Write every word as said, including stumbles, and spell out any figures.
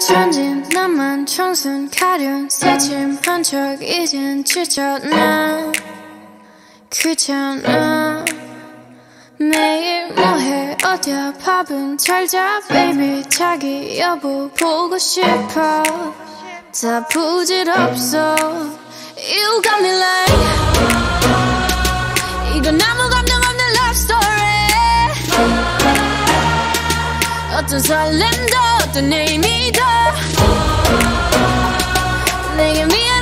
천진 나만 청순 가련 새침한 척 이젠 지쳤나 귀찮아 매일 뭐해 어디야 밥은 잘자 baby 자기 여보 보고 싶어 다 부질없어 You got me like 이건 아무 감정 없는 love story 어떤 설렘도 어떤 의미도 내게 미안